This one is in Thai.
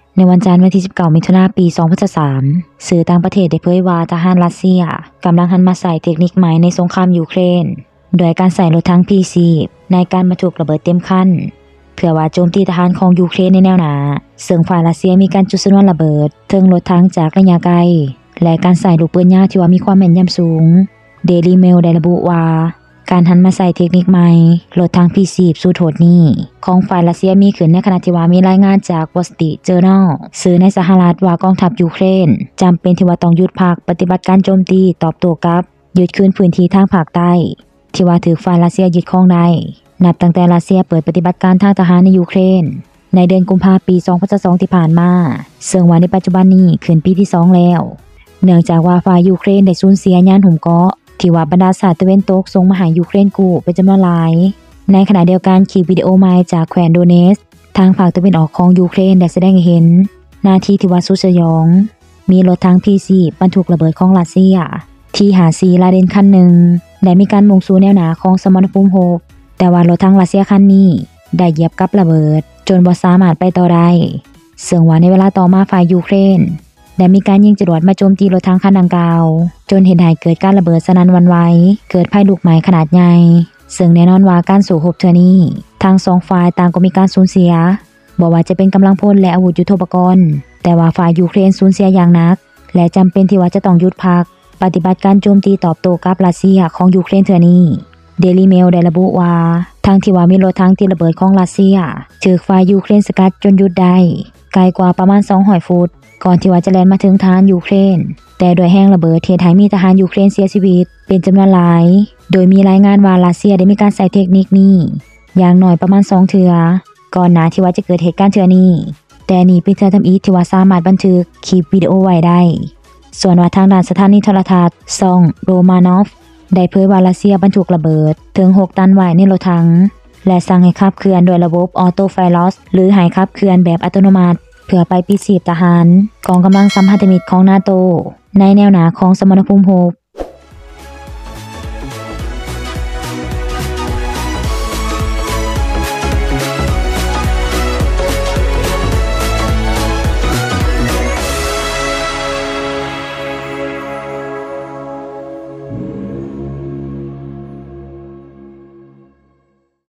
ในวันจันทร์ที่19มิถุนายนปี2023สื่อต่างประเทศได้เผยว่าทหารรัสเซียกำลังหันมาใส่เทคนิคใหม่ในสงครามยูเครนโดยการใส่รถถัง P-10 ในการบรรทุกระเบิดเต็มคันเพื่อว่าโจมตีทหารของยูเครนในแนวหน้าซึ่งฝ่ายรัสเซียมีการจุดชนวนระเบิดถึงรถถังจากระยะไกลและการใส่ลูกปืนยาวที่ว่ามีความแม่นยำสูง Daily Mail ได้ระบุว่าการหันมาใส่เทคนิคใหม่รถถัง P-10 สู้โทษนี้ของฝ่ายรัสเซียมีขึ้นในขณะที่ว่ามีรายงานจาก Wall Street Journal สื่อในสหรัฐว่ากองทัพยูเครนจำเป็นที่ว่าต้องหยุดพักปฏิบัติการโจมตีตอบโต้กับยึดคืนพื้นที่ทางภาคใต้ที่ว่าถูกฝ่ายรัสเซียยึดครองได้นับตั้งแต่รัสเซียเปิดปฏิบัติการทางทหารในยูเครนในเดือนกุมภาพันธ์ปี2022ที่ผ่านมาซึ่งว่าในปัจจุบันนี้ขึ้นปีที่2แล้วเนื่องจากว่าฝ่ายยูเครนได้สูญเสียยานหุ่มเกราะที่ว่าบรรดาชาติตะวันตกส่งมาให้ยูเครนกู้เป็นจำนวนหลายในขณะเดียวกันคลิปวิดีโอใหม่จากแคว้นโดเนสทางภาคตะวันออกของยูเครนได้แสดงให้เห็นหน้าที่ที่ว่าสุดสยองมีรถถัง P-10 บรรทุกระเบิดของรัสเซียที่หาซีลาเดนคันหนึ่งได้มีการมุ่งสู่แนวหน้าของสมรภูมิรบแต่ว่ารถถังรัสเซียคันนี้ได้เหยียบกับระเบิดจนบ่สามารถไปต่อได้ซึ่งว่าในเวลาต่อมาฝ่ายยูเครนได้มีการยิงจรวดมาโจมตีรถถังคันดังกล่าวจนเห็นให้เกิดการระเบิดสนั่นหวั่นไหวเกิดภัยลุกไหม้ขนาดใหญ่ซึ่งแน่นอนว่าการสู้รบเทื่อนี้ทั้งสองฝ่ายต่างก็มีการสูญเสียบ่ว่าจะเป็นกำลังพลและอาวุธยุทโธปกรณ์แต่ว่าฝ่ายยูเครนสูญเสียอย่างหนักและจำเป็นที่ว่าจะต้องหยุดพักปฏิบัติการโจมตีตอบโต้กับรัสเซียของยูเครนเทื่อนี้เดลี่เมลได้ระบุว่าทางที่ว่ามีรถถังที่ระเบิดของรัสเซียถูกฝ่ายยูเครนสกัดจนหยุดได้ไกลกว่าประมาณ200ฟุตก่อนที่ว่าจะแล่นมาถึงทหารยูเครนแต่โดยแห้งระเบิดเหตุให้มีทหารยูเครนเสียชีวิตเป็นจำนวนหลายโดยมีรายงานว่ารัสเซียได้มีการใช้เทคนิคนี้อย่างน้อยประมาณ2เทื่อก่อนหน้าที่ว่าจะเกิดเหตุการณ์เทื่อนี้แต่นี่เป็นเทื่อทำอีกที่ว่าสามารถบันทึกคลิปวิดีโอไว้ได้ส่วนว่าทางด้านสถานีโทรทัศน์ซองโรมานอฟได้เผยว่ารัสเซียบรรทุกระเบิดถึง6ตันไว้ในรถถังและสั่งให้ขับเคลื่อนโดยระบบออโตไฟลอสหรือให้ขับเคลื่อนแบบอัตโนมัติเพื่อไปปิดชีพทหารกองกำลังสัมพันธมิตรของนาโตในแนวหน้าของสมรภูมิรบ